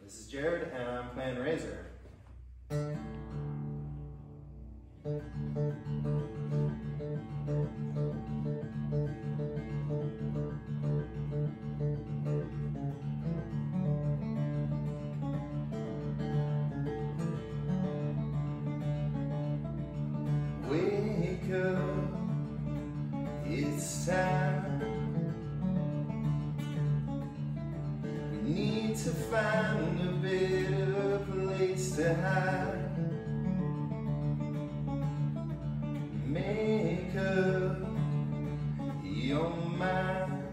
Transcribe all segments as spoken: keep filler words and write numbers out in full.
This is Jared, and I'm playing Razor. Wake up, it's time. We need to find a better place to hide. Make up your mind.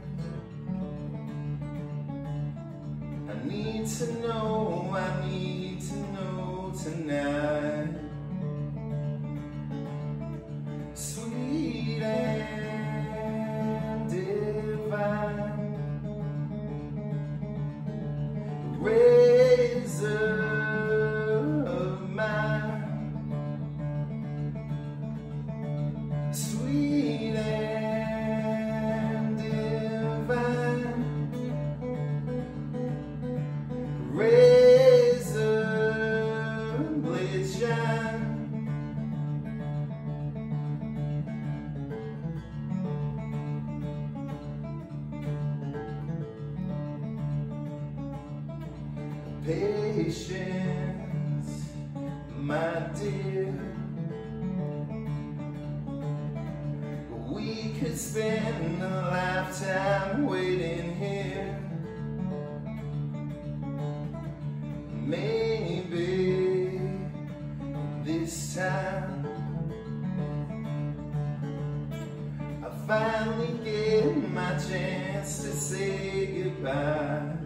I need to know, I need to know tonight. Sweet and divine, razor of mine. Sweet and divine, razor blade shine. Patience, my dear. We could spend a lifetime waiting here. Maybe this time I finally get my chance to say goodbye.